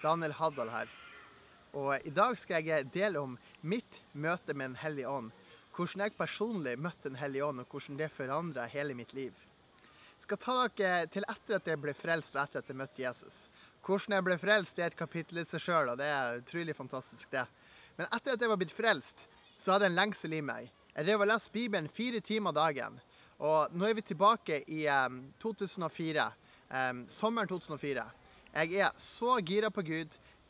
Daniel Haddal her. Og i dag skal jeg dele om mitt møte med Den hellige ånd. Hvordan jeg personlig møtte Den hellige ånd, og hvordan det forandret hele mitt liv. Jeg skal ta dere til etter at jeg ble frelst, og etter at jeg møtte Jesus. Hvordan jeg ble frelst, det er et kapittel i seg selv, og det er utrolig fantastisk det. Men etter at jeg var blitt frelst, så hadde jeg en lengsel i meg. Jeg drev og leste Bibelen 4 timer dagen. Og nå er vi tilbake i 2004, sommeren 2004. Jeg er så gira på Gud.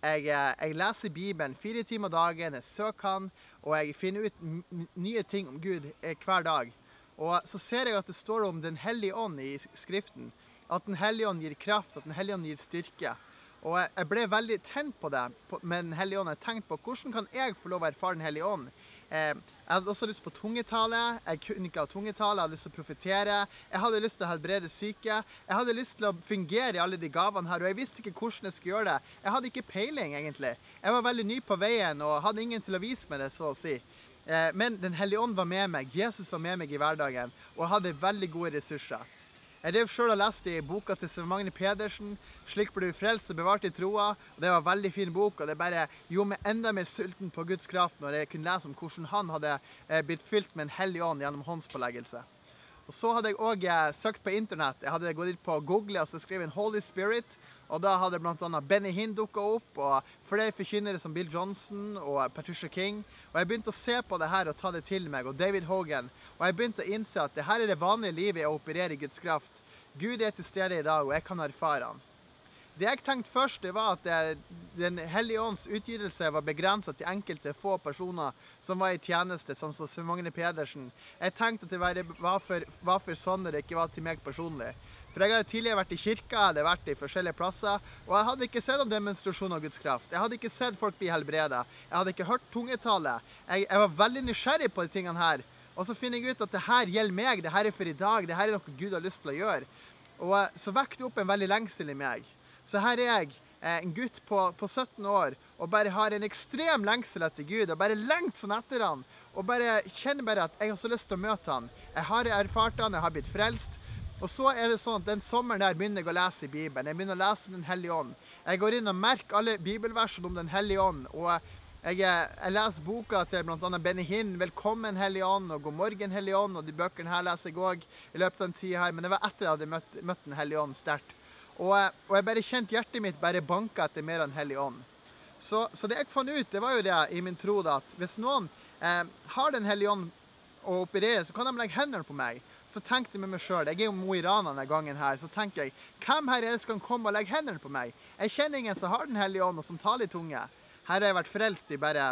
Jeg leser Bibelen 4 timer dagen, jeg søker han, og jeg finner ut nye ting om Gud hver dag. Og så ser jeg at det står om Den hellige ånd i skriften, at Den hellige ånd gir kraft, at Den hellige ånd gir styrke. Og jeg ble veldig tent på det med Den hellige ånd. Jeg tenkte på hvordan kan jeg få lov å erfare Den hellige ånd. Jeg hadde også lyst på tungetale, jeg kunne ikke ha tungetale, jeg hadde lyst til å profetere, jeg hadde lyst til å helbrede syke, jeg hadde lyst til å fungere i alle de gavene her, og jeg visste ikke hvordan jeg skulle gjøre det. Jeg hadde ikke peiling egentlig. Jeg var veldig ny på veien og hadde ingen til å vise meg det, så å si. Men Den hellige ånd var med meg, Jesus var med meg i hverdagen, og jeg hadde veldig gode ressurser. Jeg drev selv og leste i boka til Svein Magne Pedersen, Slik ble du frelst og bevart i troa, og det var en veldig fin bok, og det bare gjorde meg enda mer sulten på Guds kraft når jeg kunne lese om hvordan han hadde blitt fylt med Den hellige ånd gjennom håndspåleggelse. Og så hadde jeg også søkt på internett. Jeg hadde gått inn på Google og skrevet Holy Spirit, og da hadde blant annet Benny Hinn dukket opp, og flere forkynnere som Bill Johnson og Patricia King. Og jeg begynte å se på det her og ta det til meg, og David Hogan. Og jeg begynte å innse at det her er det vanlige livet å operere i Guds kraft. Gud er til stede i dag, og jeg kan erfare han. Det jeg tenkte først, det var at Den hellige ånds utgytelse var begrenset til enkelte få personer som var i tjeneste, sånn som Svein Magne Pedersen. Jeg tenkte at det var for sånne det ikke var til meg personlig. For jeg hadde tidligere vært i kirka, jeg hadde vært i forskjellige plasser, og jeg hadde ikke sett en demonstrasjon av Guds kraft. Jeg hadde ikke sett folk bli helbredet. Jeg hadde ikke hørt tungetale. Jeg var veldig nysgjerrig på de tingene her. Og så finner jeg ut at det her gjelder meg, det her er for i dag, det her er noe Gud har lyst til å gjøre. Og så vekket det opp en veldig lengsel i meg. Så her er jeg, en gutt på 17 år, og bare har en ekstrem lengsel etter Gud, og bare lengt sånn etter han, og bare kjenner bare at jeg har så lyst til å møte han. Jeg har erfart han, jeg har blitt frelst, og så er det sånn at den sommeren der begynner jeg å lese i Bibelen. Jeg begynner å lese om Den hellige ånd. Jeg går inn og merker alle bibelversene om Den hellige ånd, og jeg leser boka til blant annet Benny Hinn, Velkommen Hellige ånd, og God morgen Hellige ånd, og de bøkene her leser jeg også i løpet av den tiden her, men det var etter jeg hadde møtt Den hellige ånd sterkt. Og jeg bare kjente hjertet mitt bare banket etter mer av Den hellige ånd. Så det jeg fant ut, det var jo det i min tro da, at hvis noen har Den hellige ånd å operere, så kan de legge hendene på meg. Så tenkte jeg med meg selv, jeg er jo Mo i Rana denne gangen her, så tenker jeg, hvem her er det som kan komme og legge hendene på meg? Jeg kjenner ingen som har Den hellige ånd og som taler i tunge. Her har jeg vært frelst i bare,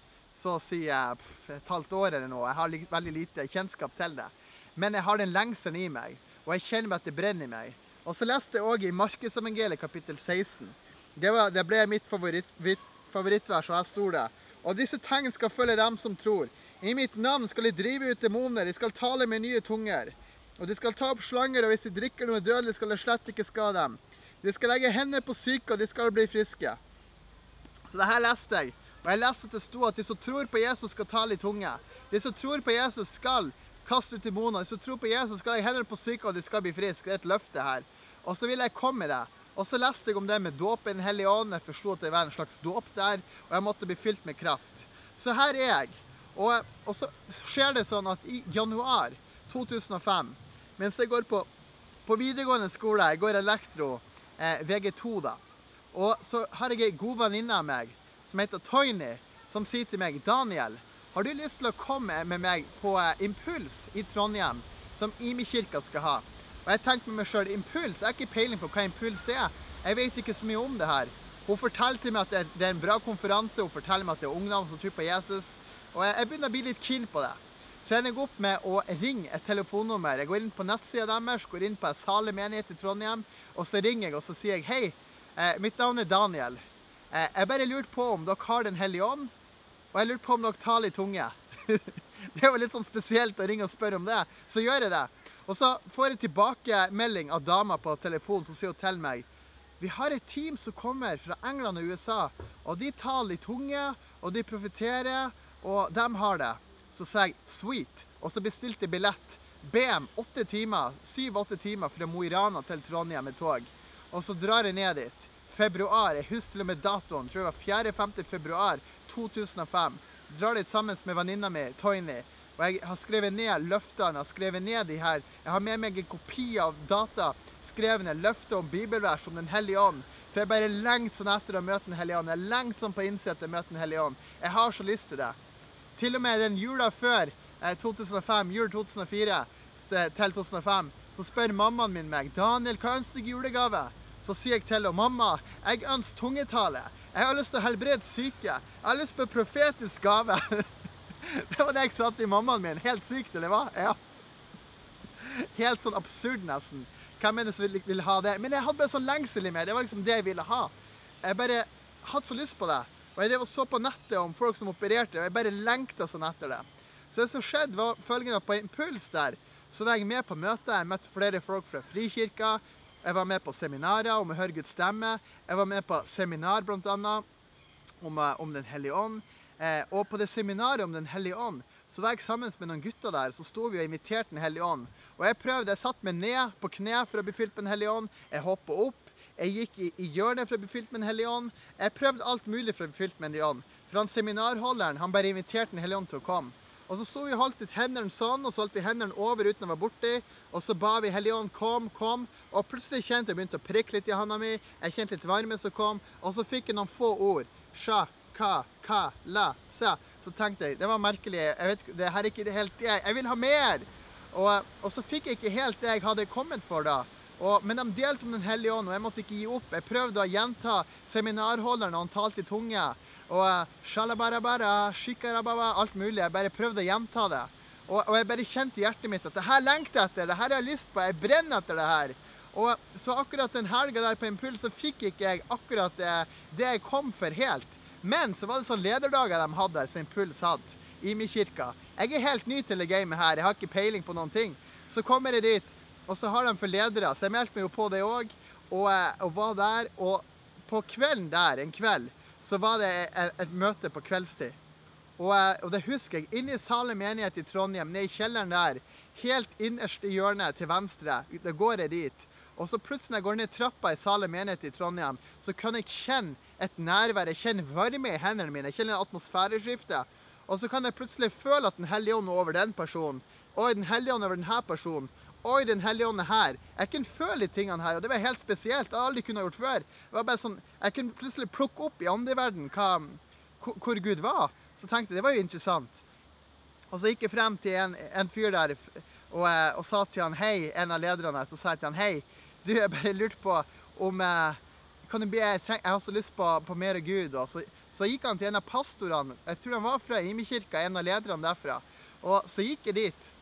så å si, et halvt år eller noe. Jeg har veldig lite kjennskap til det. Men jeg har den lengselen i meg, og jeg kjenner meg at det brenner i meg. Og så leste jeg også i Markusevangeliet kapittel 16. Det ble mitt favorittvers, og her står det: Og disse tegn skal følge dem som tror. I mitt navn skal de drive ut demoner, de skal tale med nye tunger. Og de skal ta opp slanger, og hvis de drikker noe dødelig, skal det slett ikke skade dem. De skal legge hendene på syke, og de skal bli friske. Så det her leste jeg. Og jeg leste at det stod at de som tror på Jesus skal tale i tunge. De som tror på Jesus skal kaste ut demoner. De som tror på Jesus skal legge hendene på syke, og de skal bli friske. Det er et løfte her. Og så ville jeg komme i det. Og så leste jeg om det med dåp i Den hellige ånd. Jeg forstod at det var en slags dåp der, og jeg måtte bli fylt med kraft. Så her er jeg. Og så skjer det sånn at i januar 2005, mens jeg går på videregående skole, jeg går elektro, VG2 da, og så har jeg en god venninne av meg, som heter Toini, som sier til meg: Daniel, har du lyst til å komme med meg på Impuls i Trondheim, som Imi-kirka skal ha? Og jeg tenkte med meg selv, Impuls, jeg har ikke peiling på hva Impuls er. Jeg vet ikke så mye om det her. Hun fortalte meg at det er en bra konferanse, hun fortalte meg at det er ungdom som tror på Jesus, og jeg begynner å bli litt keen på det. Så ender jeg opp med å ringe et telefonnummer. Jeg går inn på nettsiden deres, går inn på Sale menighet i Trondheim, og så ringer jeg og så sier jeg: Hei, mitt navn er Daniel. Jeg bare lurte på om dere har Den hellige ånd, og jeg lurte på om dere taler i tunge. Det er jo litt sånn spesielt å ringe og spørre om det, så gjør jeg det. Og så får jeg tilbakemelding av dama på telefonen som sier til meg: Vi har et team som kommer fra England og USA, og de taler i tunge, og de profeterer, og de har det. Så sa jeg: Sweet. Og så bestilte jeg billett. BM 7-8 timer fra Mo i Rana til Trondheim med tog. Og så drar jeg ned dit. februar. Jeg husker til og med datoen. Jeg tror det var 4.-5. februar 2005. Drar dit sammen med venninna mi, Toini. Og jeg har skrevet ned løftene, jeg har skrevet ned de her. Jeg har med meg en kopi av data, skrevet ned løfter om bibelvers, om den hellige ånd. For jeg bare lengt sånn etter å møte den hellige ånd. Jeg lengt sånn på innsett å møte den hellige ånd. Jeg har så lyst til det. Til og med den jula før 2005, jul 2004 til 2005, så spør mammaen min meg, Daniel, hva ønsker du julegave? Så sier jeg til henne, mamma, jeg ønsker tungetale. Jeg har lyst til å helbrede syke. Jeg har lyst på profetisk gave. Det var det jeg sa til mammaen min. Helt sykt, eller hva? Ja. Helt sånn absurd nesten. Hvem er det som vil ha det? Men jeg hadde bare sånn lengsel i meg. Det var liksom det jeg ville ha. Jeg bare hadde så lyst på det. Og jeg så på nettet om folk som opererte, og jeg bare lengtet sånn etter det. Så det som skjedde var følgende, på impuls der, så var jeg med på møtet. Jeg møtte flere folk fra Frikirka. Jeg var med på seminarer om å høre Guds stemme. Jeg var med på seminar blant annet om Den hellige ånd. Og på det seminaret om Den hellige ånd, så var jeg sammen med noen gutter der, så sto vi og inviterte Den hellige ånd. Og jeg satt meg ned på kne for å bli fylt med Den hellige ånd. Jeg hoppet opp. Jeg gikk i hjørnet for å bli fylt med Den hellige ånd. Jeg prøvde alt mulig for å bli fylt med Den hellige ånd. For han seminarholderen, han bare inviterte Den hellige ånd til å komme. Og så sto vi og holdt litt hendene sånn, og så holdt vi hendene over uten å være borti. Og så ba vi Hellige ånd, kom, kom. Og plutselig kjente jeg begynte å prikke litt i handa mi. Jeg kjente litt varme som kom. Og så fikk jeg noen få ord. Sha, ka, la, sa. Så tenkte jeg, det var merkelig. Jeg vet, det her er ikke helt det. Jeg vil ha mer. Og så fikk jeg ikke helt det jeg hadde kommet for da. Men de delte om Den hellige ånd, og jeg måtte ikke gi opp. Jeg prøvde å gjenta seminarholderen, og han talte i tunge. Og shalabarabara, shikarababa, alt mulig. Jeg bare prøvde å gjenta det. Og jeg bare kjente i hjertet mitt at det her lengter jeg etter, det her har jeg lyst på, jeg brenner etter det her. Og så akkurat den helga der på impuls, så fikk ikke jeg akkurat det jeg kom for helt. Men så var det sånn lederdager de hadde der, som impuls hadde, i min kirka. Jeg er helt ny til det gamet her, jeg har ikke peiling på noen ting. Så kommer jeg dit, og så har de for ledere, så jeg meldte meg jo på det også, og var der, og på kvelden der, en kveld, så var det et møte på kveldstid. Og det husker jeg, inne i Salem menighet i Trondheim, nede i kjelleren der, helt innerst i hjørnet til venstre, da går jeg dit. Og så plutselig når jeg går ned trappa i Salem menighet i Trondheim, så kan jeg kjenne et nærvær, jeg kjenner varme i hendene mine, jeg kjenner en atmosfæreskifte. Og så kan jeg plutselig føle at Den hellige ånd er over den personen, og Den hellige ånd er over denne personen, og Den hellige ånd er her. Jeg kunne føle de tingene her, og det var helt spesielt. Jeg hadde aldri kunnet gjort før. Det var bare sånn, jeg kunne plutselig plukke opp i åndeverden hvor Gud var. Så tenkte jeg, det var jo interessant. Og så gikk jeg frem til en fyr der, og sa til han, hei, en av lederne, så sa jeg til han, hei, du, jeg bare lurt på om, jeg har så lyst på mer av Gud. Og så gikk han til en av pastorene, jeg tror han var fra Imekirka, en av lederne derfra. Og så gikk jeg dit,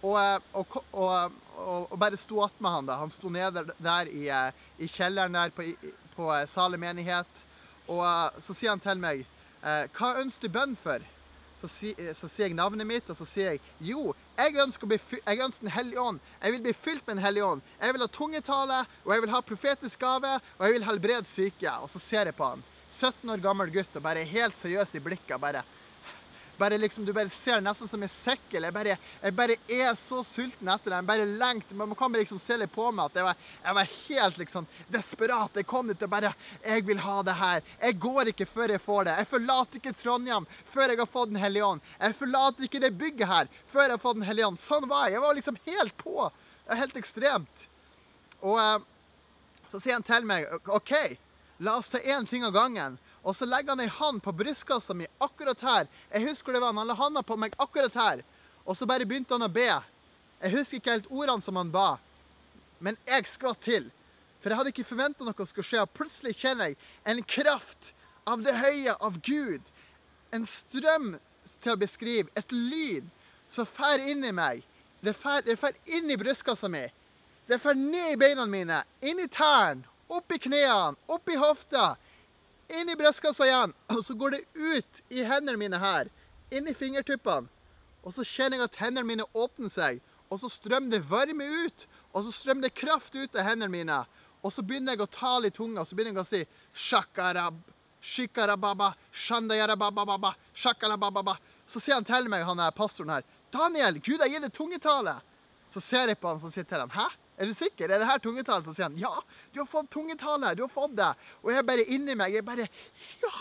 og bare sto att med han da. Han sto nede der i kjelleren der på Salem menighet. Og så sier han til meg, hva ønsker du bønn for? Så sier jeg navnet mitt, og så sier jeg, jo, jeg ønsker Den hellige ånd. Jeg vil bli fylt med Den hellige ånd. Jeg vil ha tungetale, og jeg vil ha profetisk gave, og jeg vil helbrede syke. Og så ser jeg på han. 17 år gammel gutt, og bare helt seriøs i blikket, bare liksom, du bare ser nesten som en sekkel. Jeg bare er så sulten etter det. Jeg bare lengt. Man kan bare liksom se litt på meg at jeg var helt liksom desperat. Jeg kom dit og bare, jeg vil ha det her. Jeg går ikke før jeg får det. Jeg forlater ikke Trondheim før jeg har fått Den hellige ånd. Jeg forlater ikke det bygget her før jeg har fått Den hellige ånd. Sånn var jeg. Jeg var liksom helt på. Det var helt ekstremt. Og så sier han til meg, ok, la oss ta en ting av gangen. Og så legger han en hand på brystkassa mi akkurat her. Jeg husker det var, han la handa på meg akkurat her. Og så bare begynte han å be. Jeg husker ikke helt ordene som han ba. Men jeg skal til. For jeg hadde ikke forventet noe skulle skje. Og plutselig kjenner jeg en kraft av det høye, av Gud. En strøm til å beskrive. Et lyd som fer inn i meg. Det fer inn i brystkassa mi. Det fer ned i beina mine. Inn i tæren. Opp i knærne. Opp i hofta. Inn i brystkassa igjen, og så går det ut i hendene mine her, inn i fingertuppene, og så kjenner jeg at hendene mine åpner seg, og så strømmer det varme ut, og så strømmer det kraft ut av hendene mine, og så begynner jeg å tale i tunga, og så begynner jeg å si, shakarab, shikarababa, shandayarabababa, shakarabababa. Så sier han til meg, han er pastoren her, Daniel, Gud har gitt deg tungetale. Så ser jeg på han, så sier jeg til han, hæ? Er du sikker? Er det her tungetale? Så sier han, ja, du har fått tungetale, du har fått det. Og jeg bare inni meg, ja.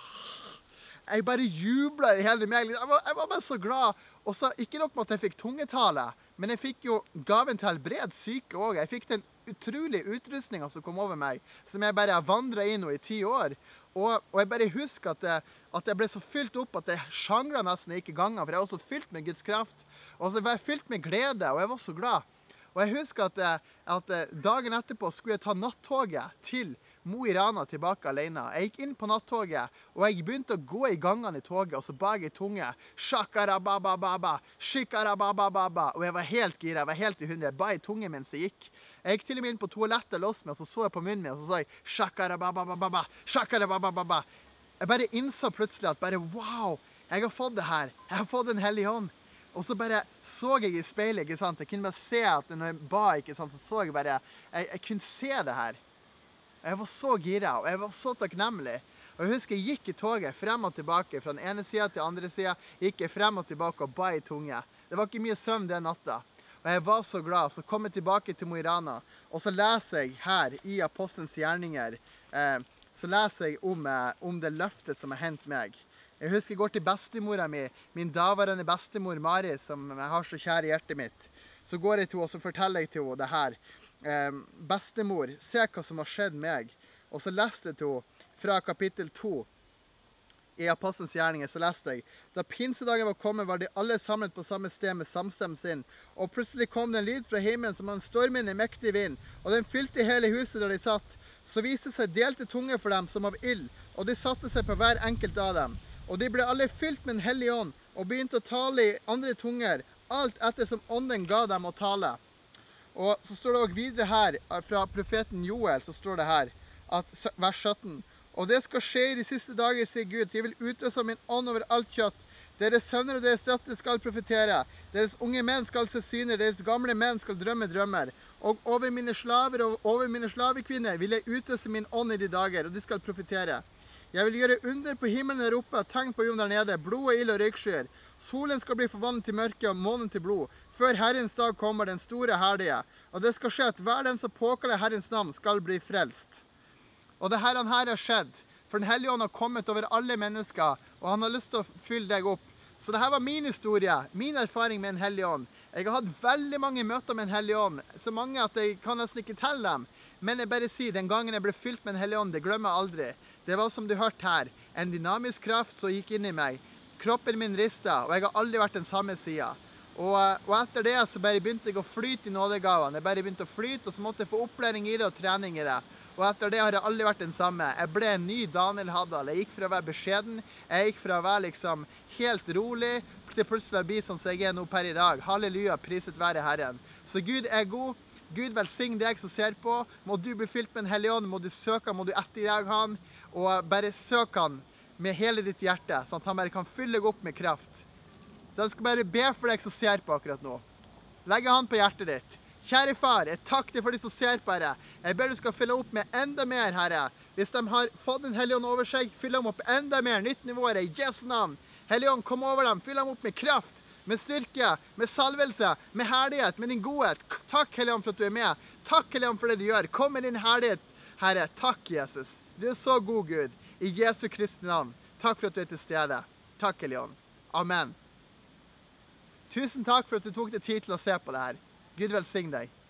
Jeg bare jublet i hele meg. Jeg var bare så glad. Og så, ikke nok med at jeg fikk tungetale, men jeg fikk jo gaven til helbred syke også. Jeg fikk den utrolige utrustningen som kom over meg, som jeg bare har vandret inn i 10 år. Og jeg bare husker at jeg ble så fylt opp at jeg sjanglet nesten ikke ganger, for jeg var så fylt med Guds kraft. Og så var jeg fylt med glede, og jeg var så glad. Og jeg husker at dagen etterpå skulle jeg ta nattoget til Mo i Rana tilbake alene. Jeg gikk inn på nattoget, og jeg begynte å gå i gangene i toget, og så ba jeg i tunge. Shakarabababa, shikarabababa. Og jeg var helt gira, jeg var helt i 100. Jeg ba i tunge mens jeg gikk. Jeg gikk til og med inn på toalettet og låste meg, og så jeg på munnen min, og så sa jeg shakarabababa, shakarabababa. Jeg bare innså plutselig at wow, jeg har fått det her. Jeg har fått Den hellige ånd. Og så bare så jeg i speilet, ikke sant? Jeg kunne bare se at når jeg ba, ikke sant, så jeg bare, jeg kunne se det her. Jeg var så gira, og jeg var så takknemlig. Og jeg husker jeg gikk i toget frem og tilbake, fra den ene siden til andre siden, gikk jeg frem og tilbake og ba i tunge. Det var ikke mye søvn den natta. Og jeg var så glad, så kom jeg tilbake til Mo i Rana, og så leser jeg her i Apostelens gjerninger, så leser jeg om det løftet som har hendt meg. Jeg husker jeg går til bestemora mi, min daværende bestemor Mari, som jeg har så kjær i hjertet mitt. Så går jeg til henne og så forteller jeg til henne det her. Bestemor, se hva som har skjedd meg. Og så leste jeg til henne fra kapittel 2 i Apostelens gjerninger, så leste jeg. Da pinsedagen var kommet, var de alle samlet på samme sted med samstemmen sin. Og plutselig kom det en lyd fra himmelen som en stormende mektig vind, og den fylte hele huset der de satt. Så viste seg delte tunge for dem som av ild, og de satte seg på hver enkelt av dem. Og de ble alle fylt med Den hellige ånd, og begynte å tale i andre tunger, alt etter som ånden ga dem å tale. Og så står det også videre her, fra profeten Joel, så står det her, vers 17. Og det skal skje i de siste dager, sier Gud, jeg vil utøse min ånd over alt kjøtt. Deres sønner og deres døtre skal profetere. Deres unge menn skal se syner, deres gamle menn skal drømme drømmer. Og over mine slaver og over mine slavekvinner vil jeg utøse min ånd i de dager, og de skal profetere. Jeg vil gjøre under på himmelen der oppe, tegn på jorden der nede, blod og ild og røykskyer. Solen skal bli forvandlet til mørke og månen til blod. Før Herrens dag kommer den store herlige. Og det skal skje at hver den som påkaller Herrens navn skal bli frelst. Og det her har skjedd, for Den hellige ånd har kommet over alle mennesker, og han har lyst til å fylle deg opp. Så dette var min historie, min erfaring med Den hellige ånd. Jeg har hatt veldig mange møter med Den hellige ånd, så mange at jeg kan nesten ikke telle dem. Men jeg bare sier, den gangen jeg ble fylt med Den hellige ånd, det glemmer jeg aldri. Det var som du hørte her, en dynamisk kraft som gikk inn i meg. Kroppen min ristet, og jeg har aldri vært den samme siden. Og etter det så bare begynte jeg å flyte i nådegavene. Jeg bare begynte å flyte, og så måtte jeg få opplæring i det og trening i det. Og etter det har jeg aldri vært den samme. Jeg ble en ny Daniel Haddal. Jeg gikk fra å være beskjeden, jeg gikk fra å være liksom helt rolig, til plutselig å bli sånn som jeg er nå per i dag. Halleluja, priset være Herren. Så Gud er god. Gud velsign deg som ser på. Må du bli fylt med Den hellige ånd, må du søke han, må du etterjage han, og bare søke han med hele ditt hjerte, sånn at han bare kan fylle deg opp med kraft. Så jeg skal bare be for deg som ser på akkurat nå. Legge han på hjertet ditt. Kjære far, jeg takker deg for de som ser på, Herre. Jeg ber du skal fylle opp med enda mer, Herre. Hvis de har fått Den hellige ånd over seg, fyll dem opp enda mer. Nytt nivå, Herre, i Jesu navn. Hellige ånd, kom over dem, fyll dem opp med kraft, med styrke, med salvelse, med herlighet, med din godhet. Takk, Hellige ånd, for at du er med. Takk, Hellige ånd, for det du gjør. Kom med din herlighet, Herre. Takk, Jesus. Du er så god, Gud. I Jesu Kristi navn. Takk for at du er til stede. Takk, Hellige ånd. Amen. Tusen takk for at du tok deg tid til å se på det her. Gud velsign deg.